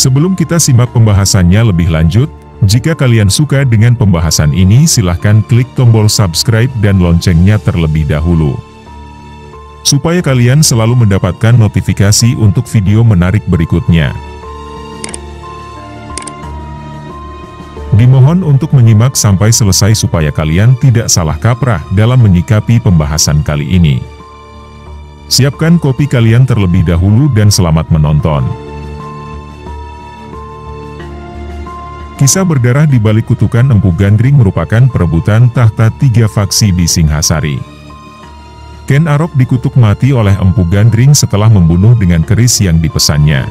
Sebelum kita simak pembahasannya lebih lanjut, jika kalian suka dengan pembahasan ini silahkan klik tombol subscribe dan loncengnya terlebih dahulu, supaya kalian selalu mendapatkan notifikasi untuk video menarik berikutnya. Dimohon untuk menyimak sampai selesai supaya kalian tidak salah kaprah dalam menyikapi pembahasan kali ini. Siapkan kopi kalian terlebih dahulu dan selamat menonton. Kisah berdarah di balik kutukan Empu Gandring merupakan perebutan tahta 3 faksi di Singhasari. Ken Arok dikutuk mati oleh Empu Gandring setelah membunuh dengan keris yang dipesannya.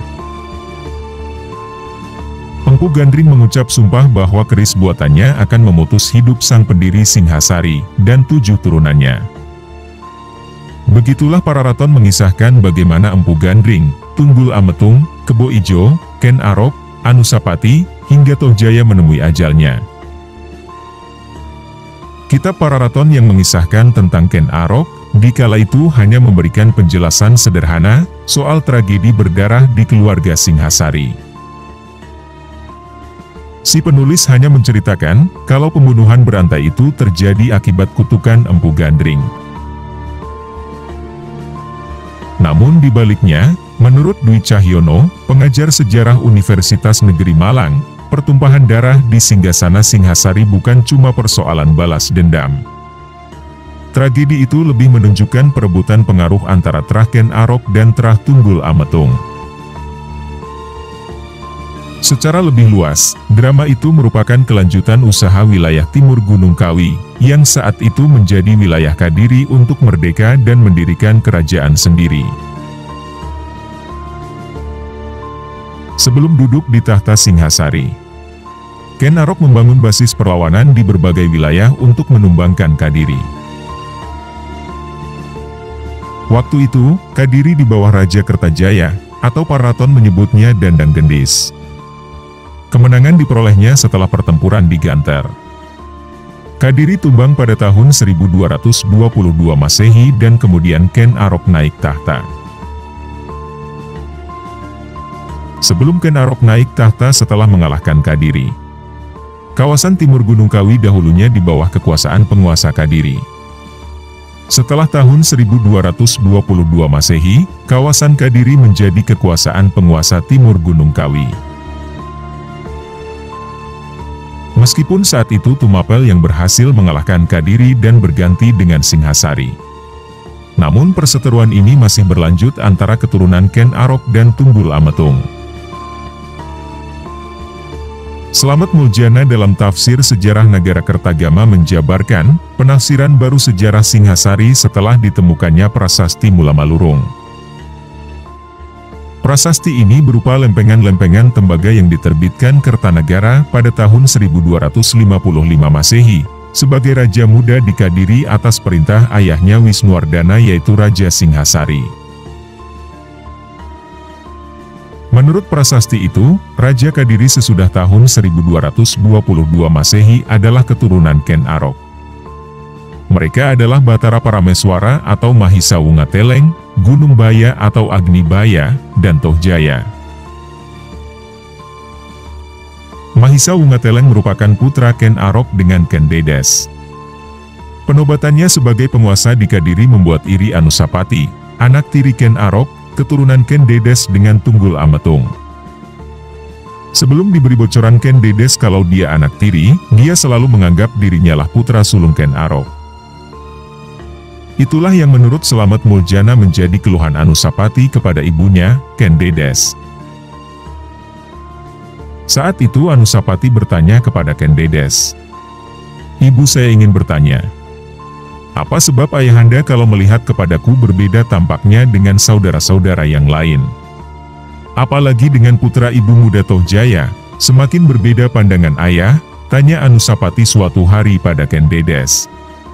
Empu Gandring mengucap sumpah bahwa keris buatannya akan memutus hidup sang pendiri Singhasari dan 7 turunannya. Begitulah para raton mengisahkan bagaimana Empu Gandring, Tunggul Ametung, Kebo Ijo, Ken Arok, Anusapati, hingga Tohjaya menemui ajalnya. Kitab para raton yang mengisahkan tentang Ken Arok, dikala itu hanya memberikan penjelasan sederhana soal tragedi berdarah di keluarga Singhasari. Si penulis hanya menceritakan kalau pembunuhan berantai itu terjadi akibat kutukan Empu Gandring. Namun di baliknya, menurut Dwi Cahyono, pengajar sejarah Universitas Negeri Malang, pertumpahan darah di Singgasana Singhasari bukan cuma persoalan balas dendam. Tragedi itu lebih menunjukkan perebutan pengaruh antara Trah Ken Arok dan Trah Tunggul Ametung. Secara lebih luas, drama itu merupakan kelanjutan usaha wilayah timur Gunung Kawi, yang saat itu menjadi wilayah Kadiri untuk merdeka dan mendirikan kerajaan sendiri. Sebelum duduk di tahta Singhasari, Ken Arok membangun basis perlawanan di berbagai wilayah untuk menumbangkan Kadiri. Waktu itu, Kadiri di bawah Raja Kertajaya, atau para raton menyebutnya Dandang Gendis. Kemenangan diperolehnya setelah pertempuran di Ganter. Kadiri tumbang pada tahun 1222 Masehi dan kemudian Ken Arok naik tahta. Sebelum Ken Arok naik tahta setelah mengalahkan Kadiri, kawasan timur Gunung Kawi dahulunya di bawah kekuasaan penguasa Kadiri. Setelah tahun 1222 Masehi, kawasan Kadiri menjadi kekuasaan penguasa timur Gunung Kawi. Meskipun saat itu Tumapel yang berhasil mengalahkan Kadiri dan berganti dengan Singhasari. Namun perseteruan ini masih berlanjut antara keturunan Ken Arok dan Tunggul Ametung. Slamet Muljana dalam tafsir sejarah Nagara Kertagama menjabarkan penafsiran baru sejarah Singhasari setelah ditemukannya prasasti Mulamalurung. Prasasti ini berupa lempengan-lempengan tembaga yang diterbitkan Kertanagara pada tahun 1255 Masehi, sebagai Raja Muda di Kadiri atas perintah ayahnya Wisnuwardana yaitu Raja Singhasari. Menurut prasasti itu, Raja Kadiri sesudah tahun 1222 Masehi adalah keturunan Ken Arok. Mereka adalah Batara Parameswara atau Mahisa Wungateleng, Gunung Baya atau Agni Baya, dan Tohjaya. Mahisa Wungateleng merupakan putra Ken Arok dengan Ken Dedes. Penobatannya sebagai penguasa di Kadiri membuat iri Anusapati, anak tiri Ken Arok, keturunan Ken Dedes dengan Tunggul Ametung. Sebelum diberi bocoran Ken Dedes kalau dia anak tiri, dia selalu menganggap dirinya lah putra sulung Ken Arok. Itulah yang menurut Slamet Muljana menjadi keluhan Anusapati kepada ibunya, Ken Dedes. Saat itu Anusapati bertanya kepada Ken Dedes, "Ibu, saya ingin bertanya, apa sebab ayahanda kalau melihat kepadaku berbeda tampaknya dengan saudara-saudara yang lain? Apalagi dengan putra ibu muda Tohjaya, semakin berbeda pandangan ayah?" tanya Anusapati suatu hari pada Ken Dedes.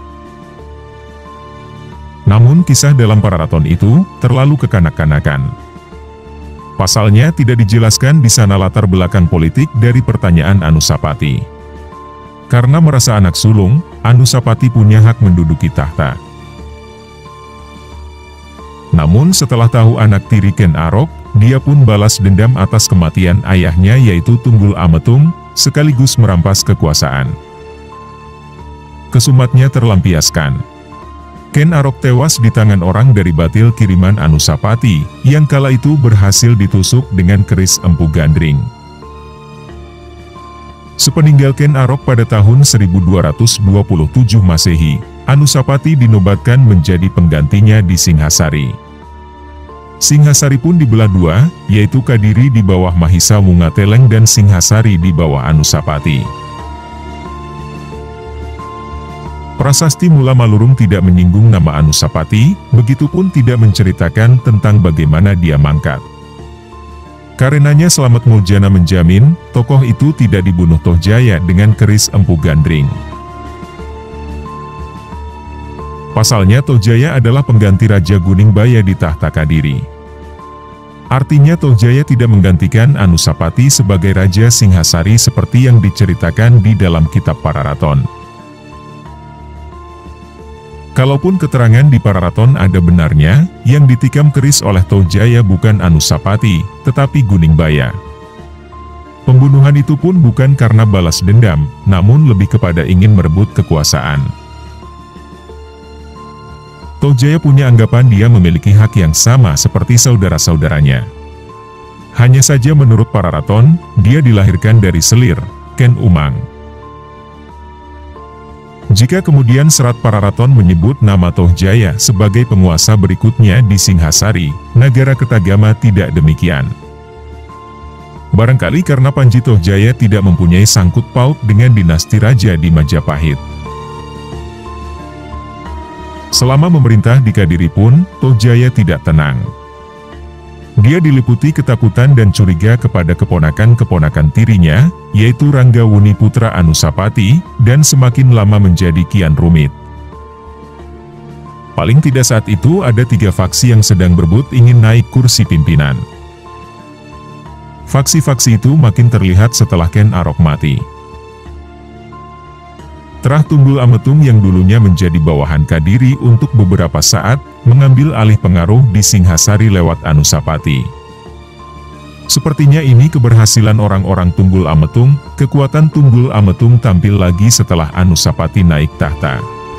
Namun kisah dalam para raton itu terlalu kekanak-kanakan. Pasalnya tidak dijelaskan di sana latar belakang politik dari pertanyaan Anusapati. Karena merasa anak sulung, Anusapati punya hak menduduki tahta. Namun setelah tahu anak tiri Ken Arok, dia pun balas dendam atas kematian ayahnya yaitu Tunggul Ametung, sekaligus merampas kekuasaan. Kesumatnya terlampiaskan. Ken Arok tewas di tangan orang dari batil kiriman Anusapati, yang kala itu berhasil ditusuk dengan keris Empu Gandring. Sepeninggal Ken Arok pada tahun 1227 Masehi, Anusapati dinobatkan menjadi penggantinya di Singhasari. Singhasari pun dibelah dua, yaitu Kadiri di bawah Mahisa Wungateleng dan Singhasari di bawah Anusapati. Prasasti Mula Malurung tidak menyinggung nama Anusapati, begitupun tidak menceritakan tentang bagaimana dia mangkat. Karenanya Slamet Muljana menjamin, tokoh itu tidak dibunuh Tohjaya dengan keris Empu Gandring. Pasalnya Tohjaya adalah pengganti Raja Guningbaya di tahta Kadiri. Artinya Tohjaya tidak menggantikan Anusapati sebagai Raja Singhasari seperti yang diceritakan di dalam kitab Pararaton. Kalaupun keterangan di Pararaton ada benarnya, yang ditikam keris oleh Tohjaya bukan Anusapati, tetapi Guningbaya. Pembunuhan itu pun bukan karena balas dendam, namun lebih kepada ingin merebut kekuasaan. Tohjaya punya anggapan dia memiliki hak yang sama seperti saudara-saudaranya. Hanya saja menurut Pararaton, dia dilahirkan dari selir, Ken Umang. Jika kemudian serat Pararaton menyebut nama Tohjaya sebagai penguasa berikutnya di Singhasari, Nagara Ketagama tidak demikian. Barangkali karena Panji Tohjaya tidak mempunyai sangkut paut dengan dinasti raja di Majapahit. Selama memerintah di Kadiri pun, Tohjaya tidak tenang. Dia diliputi ketakutan dan curiga kepada keponakan-keponakan tirinya, yaitu Ranggawuni putra Anusapati, dan semakin lama menjadi kian rumit. Paling tidak saat itu ada 3 faksi yang sedang berebut ingin naik kursi pimpinan. Faksi-faksi itu makin terlihat setelah Ken Arok mati. Terah Tunggul Ametung yang dulunya menjadi bawahan Kadiri untuk beberapa saat, mengambil alih pengaruh di Singhasari lewat Anusapati. Sepertinya ini keberhasilan orang-orang Tunggul Ametung, kekuatan Tunggul Ametung tampil lagi setelah Anusapati naik tahta.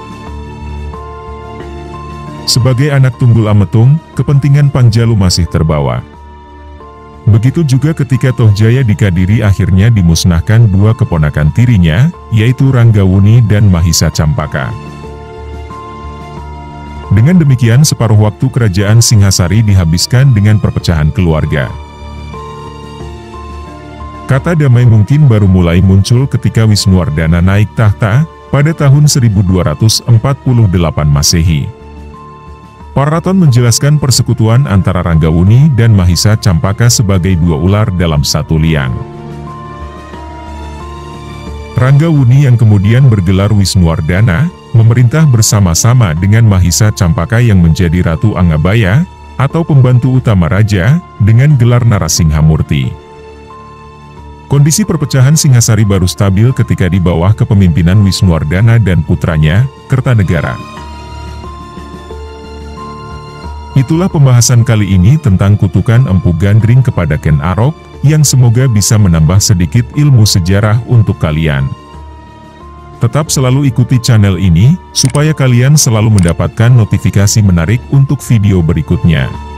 Sebagai anak Tunggul Ametung, kepentingan Panjalu masih terbawa. Begitu juga ketika Tohjaya di Kadiri akhirnya dimusnahkan 2 keponakan tirinya, yaitu Ranggawuni dan Mahisa Campaka. Dengan demikian separuh waktu kerajaan Singhasari dihabiskan dengan perpecahan keluarga. Kata damai mungkin baru mulai muncul ketika Wisnuwardana naik tahta, pada tahun 1248 Masehi. Pararaton menjelaskan persekutuan antara Ranggawuni dan Mahisa Campaka sebagai 2 ular dalam 1 liang. Ranggawuni yang kemudian bergelar Wisnuwardana, memerintah bersama-sama dengan Mahisa Campaka yang menjadi Ratu Angabaya, atau pembantu utama raja, dengan gelar Narasinghamurti. Kondisi perpecahan Singhasari baru stabil ketika di bawah kepemimpinan Wisnuwardana dan putranya, Kertanegara. Itulah pembahasan kali ini tentang kutukan Empu Gandring kepada Ken Arok, yang semoga bisa menambah sedikit ilmu sejarah untuk kalian. Tetap selalu ikuti channel ini, supaya kalian selalu mendapatkan notifikasi menarik untuk video berikutnya.